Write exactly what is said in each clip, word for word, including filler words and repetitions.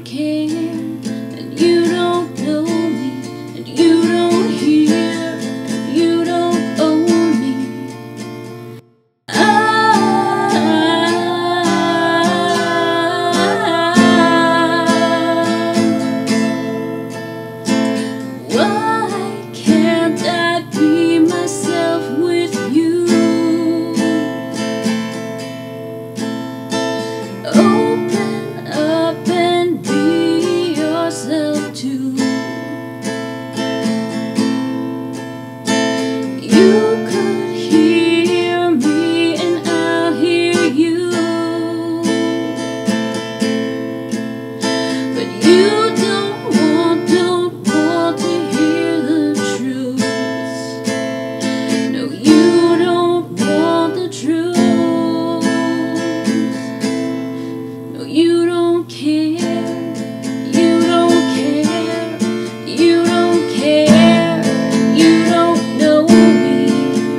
care, and you don't know me, and you don't hear, and you don't own me. Why can't I be myself with you? Open up and be yourself too. You could hear me and I'll hear you, but you don't want, don't want to hear the truth. No, you don't want the truth. No, you don't care. You don't care. You don't care. You don't know me.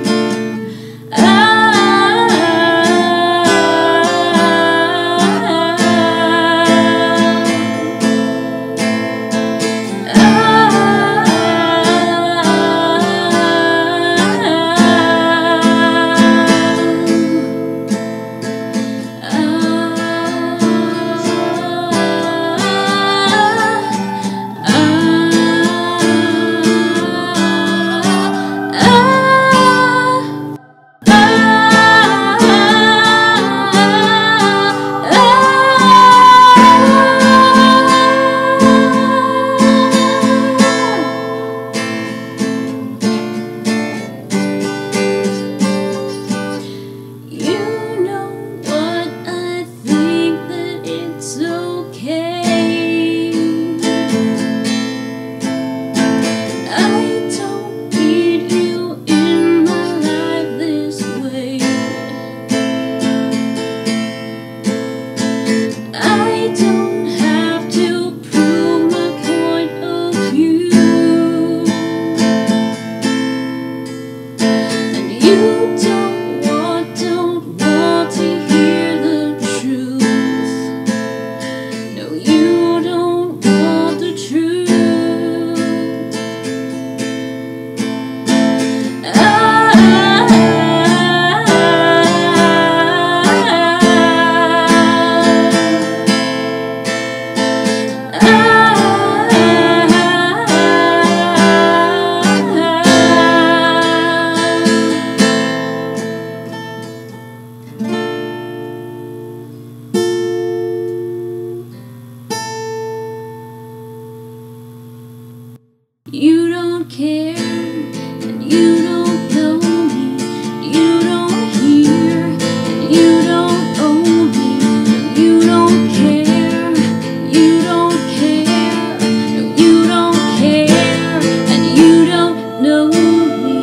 You don't want, don't want to hear the truth. No, you don't want the truth. You don't care, and you don't know me, you don't hear, and you don't own me. No, you don't care, you don't care, no, you don't care, and you don't know me.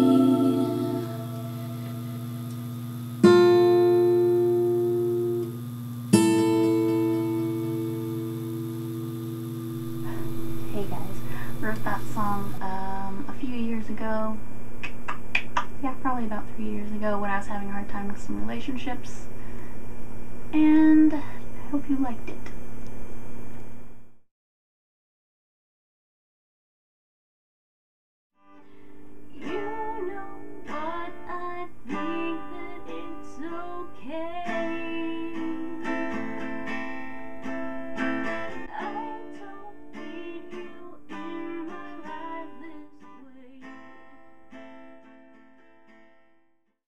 Hey guys, wrote that song um, a few years ago. Yeah, probably about three years ago when I was having a hard time with some relationships. And I hope you liked it.